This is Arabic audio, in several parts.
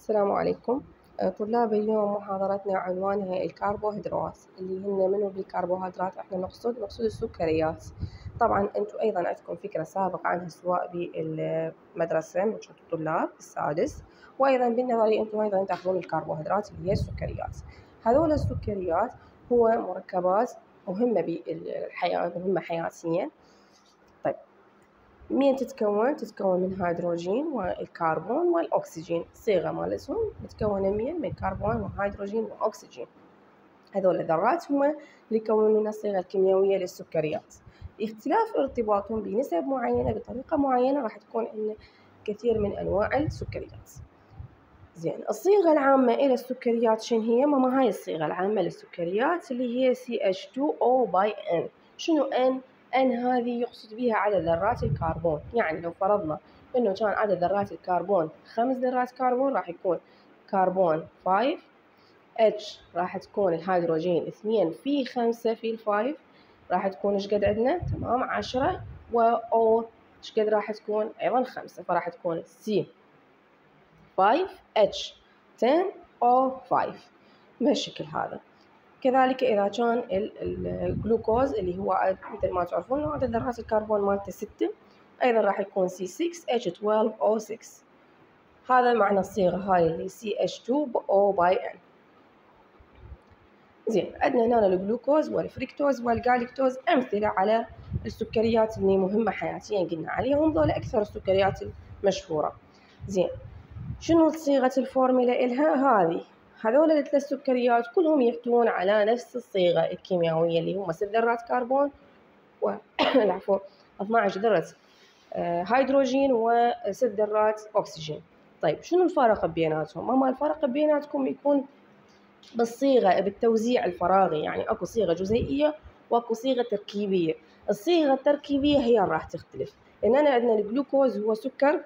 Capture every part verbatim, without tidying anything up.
السلام عليكم. آه، طلاب اليوم محاضرتنا عنوانها الكربوهيدرات، اللي هن منو بالكربوهيدرات احنا نقصد نقصد السكريات. طبعا انتم ايضا عندكم فكره سابقه عنها سواء بالمدرسه من كنتوا طلاب السادس، وايضا بالنظري انتم ايضا تاخذون الكربوهيدرات اللي هي السكريات. هذول السكريات هو مركبات مهمه بالحياه، مهمه حياتيا. طيب مين تتكون؟ تتكون من هيدروجين والكربون والأكسجين. الصيغة مالتهم متكونة من من كربون وهيدروجين وأكسجين. هذول الذرات هم اللي يكونون الصيغة الكيميائية للسكريات. اختلاف ارتباطهم بنسب معينة بطريقة معينة راح تكون عندنا كثير من أنواع السكريات. زين، الصيغة العامة إلى السكريات شنو هي؟ ماما هاي الصيغة العامة للسكريات اللي هي سي إتش تو أو باي N. شنو N؟ N هذه يقصد بها عدد ذرات الكربون. يعني لو فرضنا إنه كان عدد ذرات الكربون خمس ذرات كربون راح يكون كربون خمسة. H راح تكون الهيدروجين اثنين في خمسة في الفايف راح تكون ايش قد عندنا؟ تمام عشرة. و O ايش قد راح تكون؟ أيضا خمسة، فراح تكون C خمسة H عشرة O خمسة بهالشكل هذا. كذلك إذا كان الجلوكوز اللي هو مثل ما تعرفون عدد ذرات الكربون مالته ستة، أيضا راح يكون سي ستة H اثناشر O ستة. هذا معنى الصيغة هاي اللي سي إتش تو O باي N. زين، عندنا هنا الجلوكوز والفركتوز والجالكتوز أمثلة على السكريات اللي مهمة حياتيا قلنا عليهم، ذول أكثر السكريات المشهورة. زين، شنو صيغة الفورمولا إلها؟ هذه هذول الثلاث سكريات كلهم يحتوون على نفس الصيغة الكيميائية اللي هم ست ذرات كربون و العفو اثناشر ذرة هيدروجين وست ذرات أكسجين. طيب شنو الفرق بيناتهم؟ أما الفرق بيناتكم يكون بالصيغة، بالتوزيع الفراغي. يعني أكو صيغة جزيئية وأكو صيغة تركيبية. الصيغة التركيبية هي راح تختلف. إننا عندنا الجلوكوز هو سكر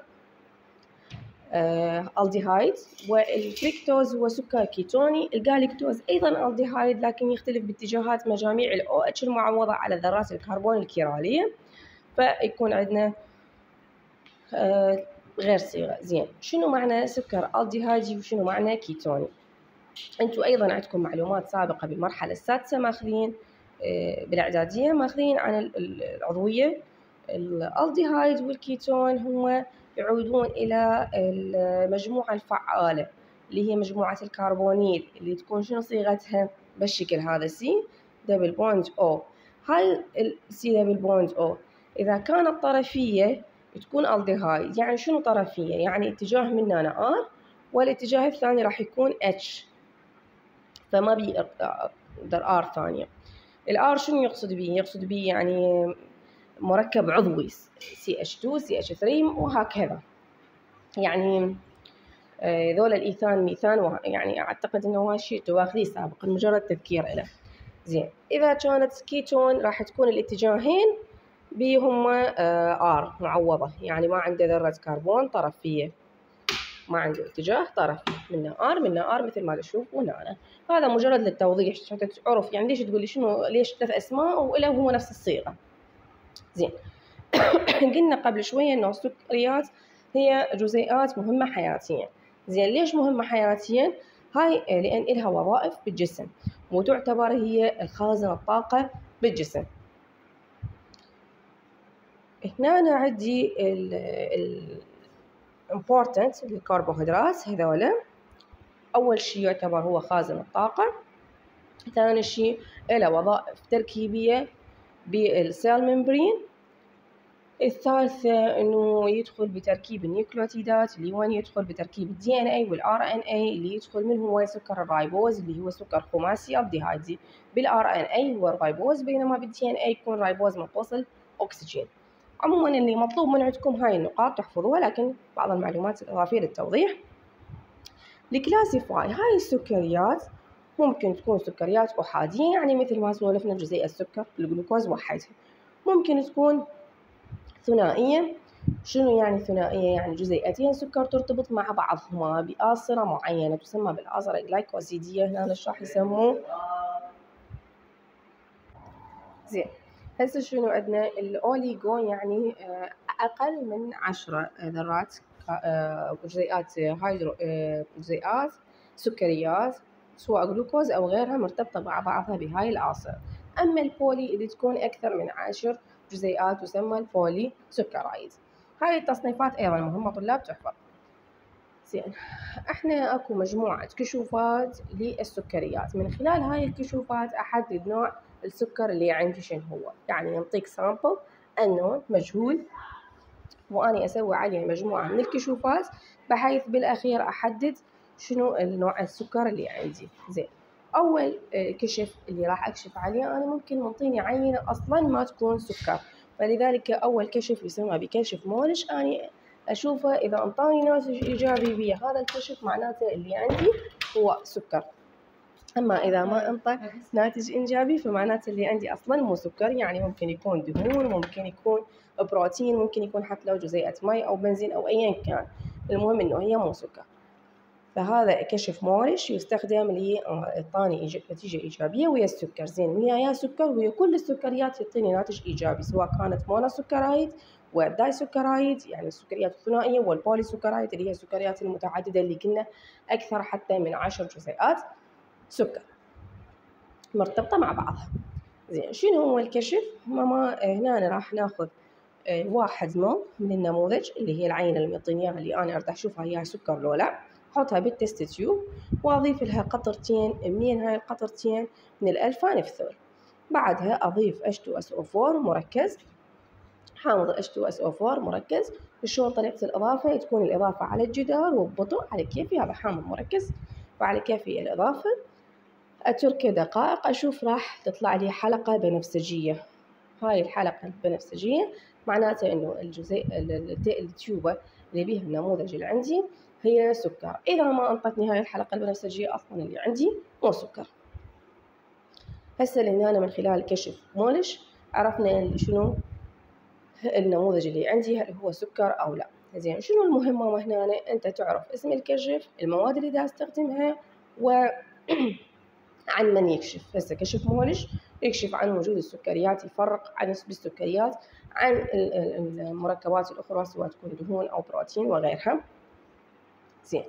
آه، الديهايد، والفركتوز هو سكر كيتوني. الجالكتوز أيضا الديهايد لكن يختلف باتجاهات مجاميع ال OH المعوضة على ذرات الكربون الكيرالية، فيكون عندنا آه غير صيغة. زين، شنو معنى سكر الديهايد وشنو معنى كيتوني؟ أنتم أيضا عندكم معلومات سابقة بالمرحلة السادسة ماخذين آه بالإعدادية ماخذين عن العضوية. الالديهايد والكيتون هم يعودون إلى المجموعة الفعالة اللي هي مجموعة الكربونيل اللي تكون شنو صيغتها؟ بالشكل هذا سي دبل بوند أو. هاي السي دبل بوند أو إذا كانت طرفية تكون الديهايد. يعني شنو طرفية؟ يعني اتجاه مننا أنا R والاتجاه الثاني راح يكون H، فما بيقدر R ثانية. الآر شنو يقصد به؟ يقصد به يعني مركب عضوي سي إتش تو سي إتش ثري وهكذا. يعني ذول الإيثان ميثان، يعني أعتقد أنه هذا شيء تواخذيه سابقا مجرد تذكير له. زين، إذا كانت كيتون راح تكون الاتجاهين بهم آر معوضة، يعني ما عنده ذرة كربون طرفية، ما عنده اتجاه طرفي، منه آر منه آر مثل ما تشوفون هنا. هذا مجرد للتوضيح حتى تعرف يعني ليش تقول لي شنو ليش ثلاث أسماء وإله هو نفس الصيغة. زين قلنا قبل شوية إنه السكريات هي جزيئات مهمة حياتيا. زين، ليش مهمة حياتيا؟ هاي لأن إلها وظائف بالجسم وتعتبر هي الخازن الطاقة بالجسم. هنا أنا عندي ال ال important للكربوهيدرات هذولا. أول شيء يعتبر هو خازن الطاقة. ثاني شيء له وظائف تركيبية بالسيل ممبرين. الثالثة إنه يدخل بتركيب النيوكليوتيدات اللي هو يدخل بتركيب الدي إن إيه والآر إن إيه اللي يدخل منه هو سكر الرايبوز اللي هو سكر خماسي الديهايدي. بالآر إن إيه هو الرايبوز، بينما بالدي إن إيه يكون رايبوز منفصل أكسجين. عموما اللي مطلوب من عندكم هاي النقاط تحفظوها، لكن بعض المعلومات الإضافية للتوضيح. الكلاسيفاي هاي السكريات ممكن تكون سكريات أحادية، يعني مثل ما سولفنا جزيء السكر الجلوكوز وحدها. ممكن تكون ثنائية. شنو يعني ثنائية؟ يعني جزيئتين سكر ترتبط مع بعضهما بآصرة معينة تسمى بالآصرة الجلايكوزيدية. هنا راح يسموه. زين، هسه شنو عندنا؟ الأوليغو يعني أقل من عشرة ذرات جزيئات هيدرو جزيئات سكريات سواء جلوكوز أو غيرها مرتبطة مع بعضها بهاي العناصر. أما البولي اللي تكون أكثر من عشر جزيئات تسمى البولي سكرايد. هاي التصنيفات أيضا مهمة طلاب تحفظ. زين، احنا اكو مجموعة كشوفات للسكريات، من خلال هاي الكشوفات احدد نوع السكر اللي عندي شنو هو، يعني ينطيك سامبل النوع مجهول واني اسوي عليه مجموعة من الكشوفات بحيث بالاخير احدد شنو النوع السكر اللي عندي. زين، اول كشف اللي راح اكشف عليه انا ممكن منطيني عينة اصلا ما تكون سكر، فلذلك اول كشف يسمى بكشف مولش، اني اشوفه اذا انطاني ناتج ايجابي بهذا الكشف معناته اللي عندي هو سكر، اما اذا ما انطى ناتج ايجابي فمعناته اللي عندي اصلا مو سكر، يعني ممكن يكون دهون، ممكن يكون بروتين، ممكن يكون حتى لو جزيئة مي او بنزين او ايا كان، المهم انه هي مو سكر. فهذا كشف مولش يستخدم لإعطاني نتيجة إيجابية ويا السكر. زين، ويا يا سكر ويا كل السكريات يعطيني ناتج إيجابي، سواء كانت مونوسكرايد والدايسكرايد يعني السكريات الثنائية، والبولي سكرايد اللي هي السكريات المتعددة اللي قلنا أكثر حتى من عشر جزيئات سكر مرتبطة مع بعضها. زين، شنو هو الكشف؟ ماما هنا راح ناخذ واحد مول من النموذج اللي هي العينة اللي معطيني إياها اللي أنا أريد أشوفها هي سكر لو لا، أحطها بالتست تيوب وأضيف لها قطرتين من هاي القطرتين من الألفا نفثول، بعدها أضيف إتش تو إس أو فور مركز، حامض إتش تو إس أو فور مركز. شلون طريقة الإضافة؟ تكون الإضافة على الجدار وببطء على كيفي، هذا حامض مركز وعلى كيفي الإضافة. أتركه دقائق أشوف راح تطلع لي حلقة بنفسجية، هاي الحلقة البنفسجية معناته إنه الجزيء التيوبة اللي بيها النموذج اللي عندي هي سكر، إذا ما أنطتني هاي الحلقة البنفسجية أصلاً اللي عندي مو سكر. هسه هنا من خلال كشف مولش عرفنا شنو النموذج اللي عندي هل هو سكر أو لا. زين، شنو المهمة هنا؟ أنت تعرف اسم الكشف، المواد اللي دا استخدمها، و عن من يكشف. هسه كشف مولش يكشف عن وجود السكريات، يفرق عن نسبة السكريات عن المركبات الأخرى سواء تكون دهون أو بروتين وغيرها. زين،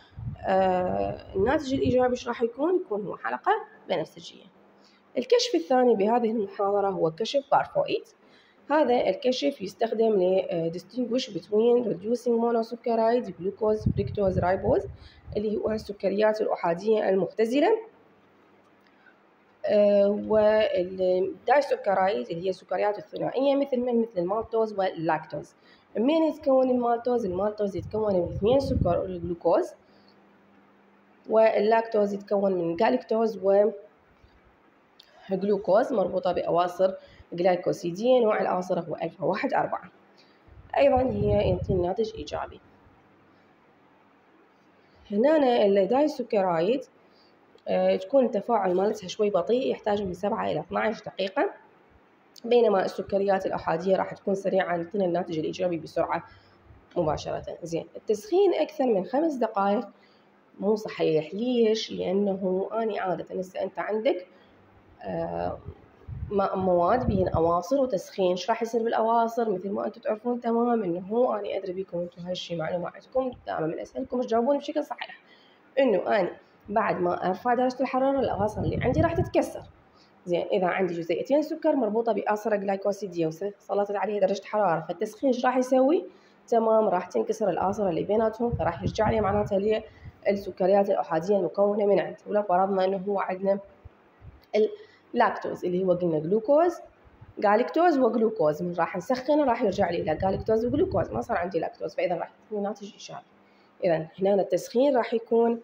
آه الناتج الإيجابي إيش راح يكون؟ يكون هو حلقة بنفسجية. الكشف الثاني بهذه المحاضرة هو كشف بارفويد. هذا الكشف يستخدم ل distinguish between reducing monosaccharide glucose fructose ribose اللي هو السكريات الأحادية المختزلة، آه والدايسكرايد اللي هي السكريات الثنائية مثل من مثل المالتوز واللاكتوز. منين يتكون المالتوز؟ المالتوز يتكون من اثنين سكر الجلوكوز، واللاكتوز يتكون من جالكتوز وجلوكوز مربوطة بأواصر جلايكوسيدية، نوع الأواصر هو ألفا واحد أربعة، أيضا هي ينطي ناتج إيجابي. هنا الدايسكرايد أه تكون التفاعل مالتها شوي بطيء، يحتاج من سبعة إلى اثنتا عشرة دقيقة، بينما السكريات الأحادية راح تكون سريعة تعطينا الناتج الإيجابي بسرعة مباشرة. زين، التسخين أكثر من خمس دقائق مو صحيح. ليش؟ لأنه أنا عادة هسه أنت عندك آه مواد بين أواصر وتسخين، إيش راح يصير بالأواصر؟ مثل ما أنتم تعرفون تمام إنه أنا أدري بكم أنتم هالشي معلومة عندكم، دائما من أسألكم تجاوبون بشكل صحيح، إنه أنا بعد ما أرفع درجة الحرارة الأواصر اللي عندي راح تتكسر. زين، إذا عندي جزيئتين سكر مربوطة بآصرة جلايكوسيدية وسلطت عليها درجة حرارة، فالتسخين إيش راح يسوي؟ تمام، راح تنكسر الآصرة اللي بيناتهم، فراح يرجع لي معناتها لي السكريات الأحادية المكونة من عند. ولو فرضنا إنه هو عندنا اللاكتوز اللي هو قلنا جلوكوز جالكتوز وجلوكوز، من راح نسخنه راح يرجع لي إلى جالكتوز وجلوكوز، ما صار عندي لاكتوز، فإذا راح يكون ناتج إيجابي. إذا هنا التسخين راح يكون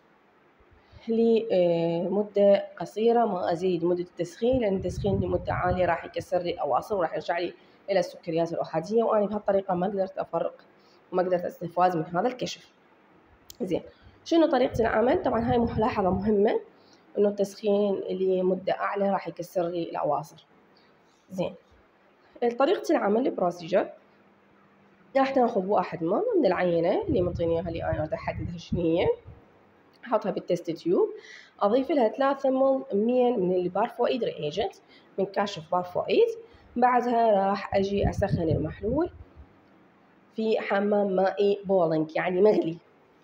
لمدة قصيرة، ما أزيد مدة التسخين، لأن التسخين لمدة عالية راح يكسر لي الأواصر وراح يرجع لي إلى السكريات الأحادية، وأنا بهالطريقة ما قدرت أفرق وما قدرت أستفاد من هذا الكشف. زين، شنو طريقة العمل؟ طبعا هاي ملاحظة مهمة، إنه التسخين لمدة أعلى راح يكسر لي الأواصر. زين، طريقة العمل البروسيجر راح ناخذ واحد مول من العينة اللي معطيني إياها اللي أنا أريد أحددها شنو هي، أحطها بالتست تيوب، أضيف لها ثلاثة مول من البارفويد ريجنت من كاشف بارفويد، بعدها راح أجي أسخن المحلول في حمام مائي بولينج يعني مغلي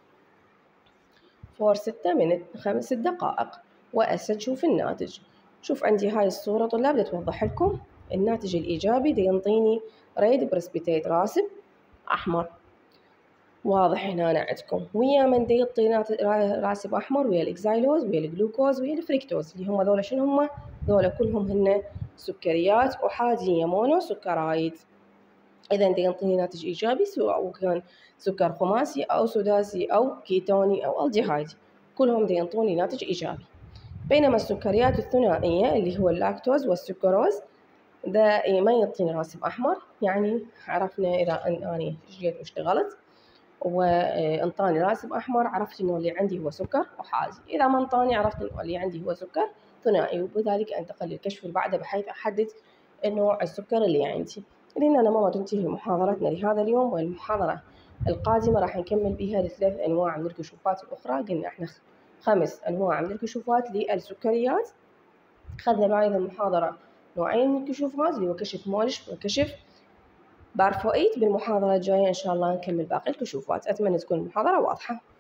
فور ستة من خمس دقائق. وأسد شوف الناتج. شوف عندي هاي الصورة طلاب بدي توضح لكم الناتج الإيجابي. دي ينطيني ريد برسبيتيت راسب أحمر واضح هنا عندكم، ويا من دي يعطي راسب أحمر ويا الإكزايلوز ويا الجلوكوز ويا الفريكتوز اللي هم ذولا شنو هم؟ ذولا كلهم هن سكريات أحادية مونو سكرايد. إذا دي ينطيني ناتج إيجابي سواء كان سكر خماسي أو سداسي أو كيتوني أو الديهايدي، كلهم دي ينطوني ناتج إيجابي. بينما السكريات الثنائية اللي هو اللاكتوز والسكروز ده ما يعطيني راسب أحمر. يعني عرفنا إذا أني جيت واشتغلت وانطاني راسب أحمر عرفت إنه اللي عندي هو سكر أحادي، إذا ما انطاني عرفت إنه اللي عندي هو سكر ثنائي، وبذلك أنتقل للكشف اللي بعده بحيث أحدد نوع السكر اللي عندي. لأن أنا ما تنتهي محاضرتنا لهذا اليوم، والمحاضرة القادمة راح نكمل بها لثلاث أنواع من الكشوفات الأخرى. قلنا إحنا خمس أنواع من الكشوفات للسكريات. أخذنا بهذه المحاضرة نوعين من الكشوفات اللي هو كشف مولش وكشف بارفوئيت. بالمحاضرة الجاية إن شاء الله نكمل باقي الكشوفات. أتمنى تكون المحاضرة واضحة.